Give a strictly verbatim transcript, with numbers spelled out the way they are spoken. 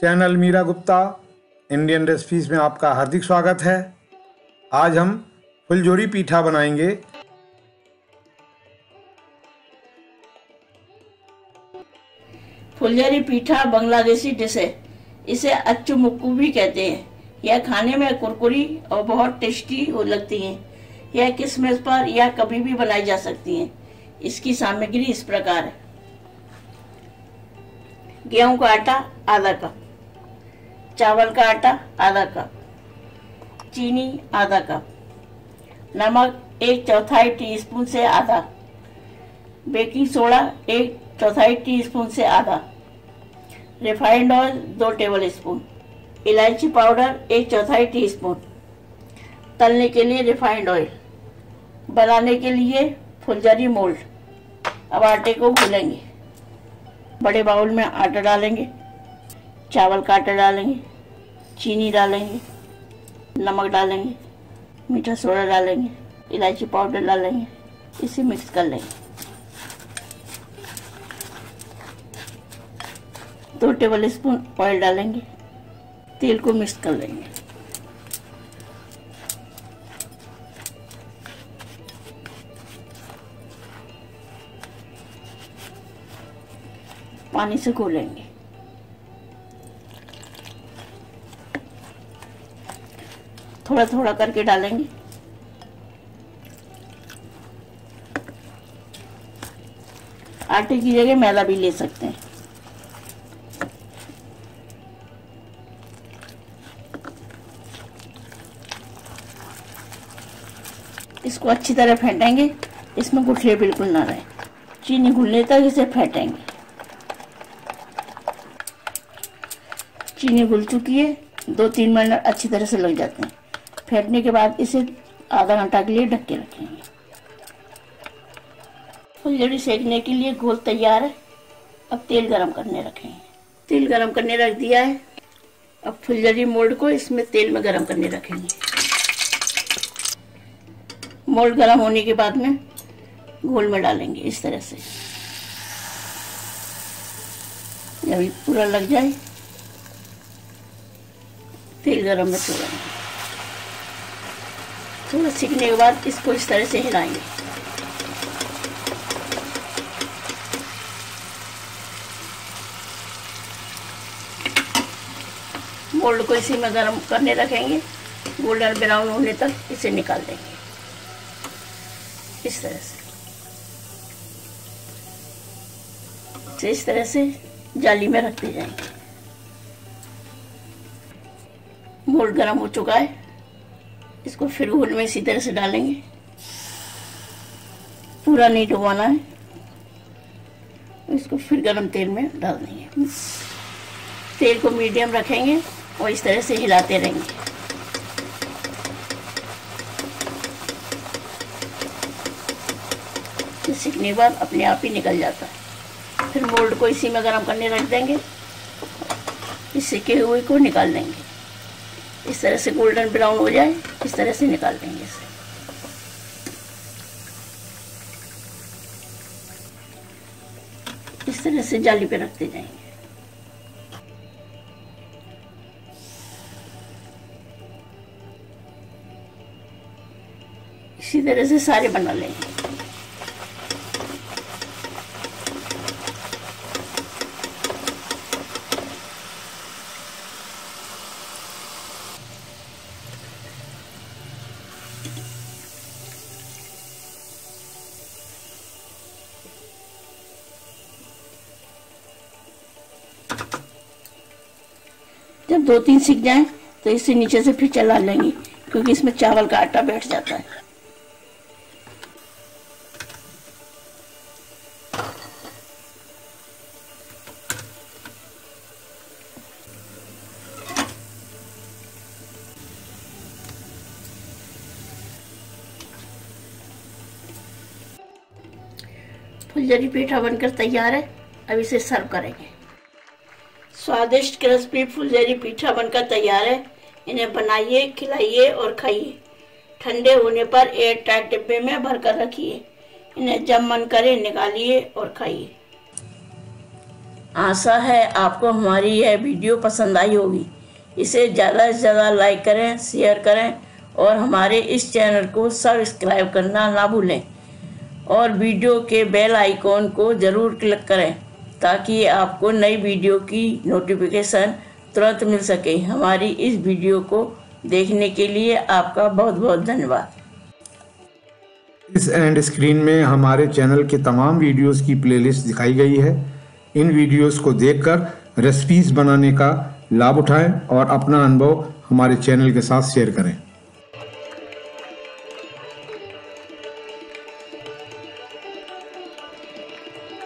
Channel Meera Gupta Indian recipes में आपका हार्दिक स्वागत है। आज हम फुलझोरी पीठा बनाएंगे। फुलझोरी पीठा बांग्लादेशी डिश है। इसे अच्छू मुक्कू भी कहते हैं। यह खाने में कुरकुरी और बहुत टेस्टी हो लगती है। यह किशमिश पर या कभी भी बनाई जा सकती है। इसकी सामग्री इस प्रकार है। गेहूं का आटा आधा कप, चावल का आटा आधा कप, चीनी आधा कप, नमक एक चौथाई टीस्पून से आधा, बेकिंग सोडा एक चौथाई टीस्पून से आधा, रिफाइंड ऑयल दो टेबल स्पून, इलायची पाउडर एक चौथाई टीस्पून। तलने के लिए रिफाइंड ऑयल, बनाने के लिए फुलझोरी मोल्ड। अब आटे को घोलेंगे। बड़े बाउल में आटा डालेंगे, चावल का आटा डालेंगे, चीनी डालेंगे, नमक डालेंगे, मीठा सोडा डालेंगे, इलायची पाउडर डालेंगे। इसे मिक्स कर लेंगे। दो टेबल स्पून ऑयल डालेंगे, तेल को मिक्स कर लेंगे। पानी से घोलेंगे। थोड़ा थोड़ा करके डालेंगे। आटे की जगह मैदा भी ले सकते हैं। इसको अच्छी तरह फेंटेंगे, इसमें गुठलियां बिल्कुल ना रहे। चीनी घुलने तक इसे फेंटेंगे। चीनी घुल चुकी है, दो तीन मिनट अच्छी तरह से लग जाते हैं। फेंटने के बाद इसे आधा घंटा के लिए ढक के रखेंगे। फुलझोरी सेकने के लिए घोल तैयार है। अब तेल गरम करने रखेंगे। तेल गरम करने रख दिया है। अब फुलझोरी मोल्ड को इसमें तेल में गरम करने रखेंगे। मोल्ड गरम होने के बाद में घोल में डालेंगे इस तरह से। जब पूरा लग जाए तेल गरम में छोड़ेंगे। थोड़ा सीखने के बाद इसको इस तरह से हिलाएंगे। मोल्ड को इसी में गरम करने रखेंगे। गोल्डन ब्राउन होने तक इसे निकाल देंगे इस तरह से। इस तरह से जाली में रखते जाएंगे। मोल्ड गरम हो चुका है। इसको फिर घोल में इसी तरह से डालेंगे। पूरा नहीं डुबाना है। इसको फिर गरम तेल में डाल देंगे। तेल को मीडियम रखेंगे और इस तरह से हिलाते रहेंगे। सीखने के बाद अपने आप ही निकल जाता है। फिर मोल्ड को इसी में गरम करने रख देंगे। इस सेके हुए को निकाल देंगे। इस तरह से गोल्डन ब्राउन हो जाए, इस तरह से निकाल देंगे इसे। इस तरह से जाली पे रखते जाएंगे। इसी तरह से सारे बना लेंगे। जब दो तीन सीख जाएं तो इसे नीचे से फिर चला लेंगे, क्योंकि इसमें चावल का आटा बैठ जाता है। फुलझोरी पीठा बनकर तैयार है। अब इसे सर्व करेंगे। स्वादिष्ट क्रिस्पी फुलझोरी पीठा बनकर तैयार है। इन्हें बनाइए, खिलाइए और खाइए। ठंडे होने पर एयर टाइट डिब्बे में भरकर रखिए। इन्हें जब मन करे निकालिए और खाइए। आशा है आपको हमारी यह वीडियो पसंद आई होगी। इसे ज़्यादा से ज़्यादा लाइक करें, शेयर करें और हमारे इस चैनल को सब्सक्राइब करना ना भूलें और वीडियो के बेल आइकॉन को ज़रूर क्लिक करें ताकि आपको नई वीडियो की नोटिफिकेशन तुरंत मिल सके। हमारी इस वीडियो को देखने के लिए आपका बहुत बहुत धन्यवाद। इस एंड स्क्रीन में हमारे चैनल के तमाम वीडियोस की प्लेलिस्ट दिखाई गई है। इन वीडियोस को देखकर रेसिपीज बनाने का लाभ उठाएं और अपना अनुभव हमारे चैनल के साथ शेयर करें।